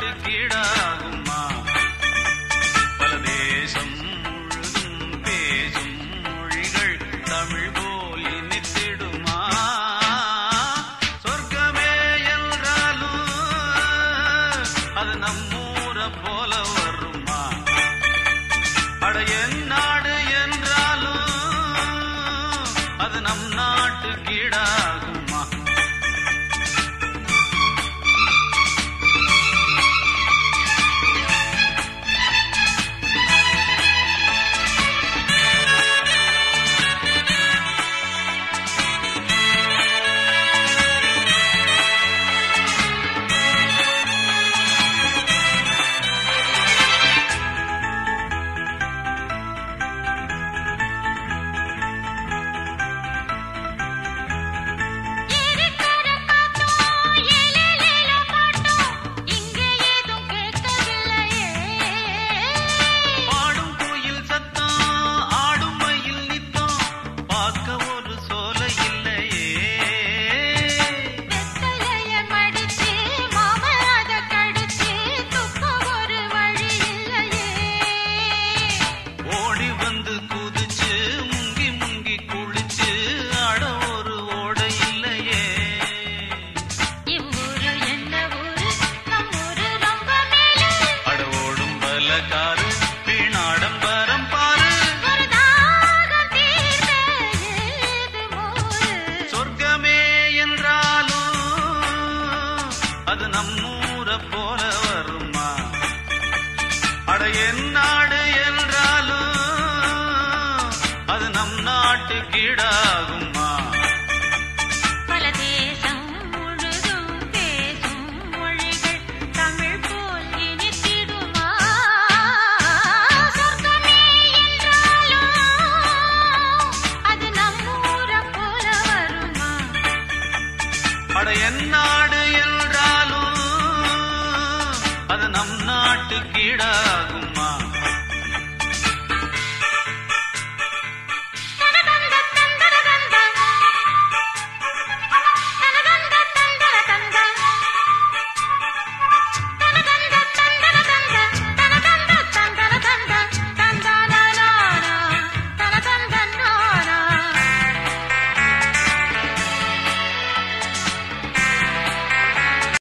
நாட்டுக்கீடாகுமா? பல தேசம் முழுதும் பேசும் மொழிகள் தமிழ் போல் இனித்திடுமா? சொர்க்கமே என்றாலும் அது நம்மூர போல வருமா? அட என் நாடு என்றாலும் அது நம் நாட்டுக்கீடாகுமா? அது நம்மூர போல வருமா? அட என் நாடு என்றாலும் அது நம் நாட்டுக்கீடாகுமா? பல தேசம் முழுதும் பேசும் மொழிகள் தமிழ் போல் இனித்திடுமா? சொர்க்கமே என்றாலும் அது நம்மூர போல வருமா? அட என் நாடு என்றாலும் அது நம் நாட்டுக்கீடாகுமா?